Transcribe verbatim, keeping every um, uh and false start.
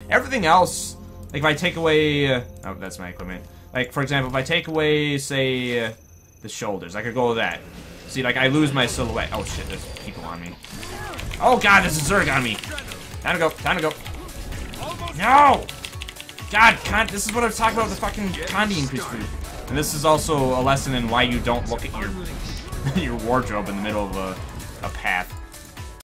Everything else, like if I take away, uh, oh, that's my equipment. Like for example, if I take away, say, uh, the shoulders, I could go with that. See, like I lose my silhouette. Oh shit, there's people on me. Oh god, there's a Zerg on me. Time to go. Time to go. No! God, con this is what I was talking about with the fucking Condi increase food. And this is also a lesson in why you don't look at your your wardrobe in the middle of a, a path.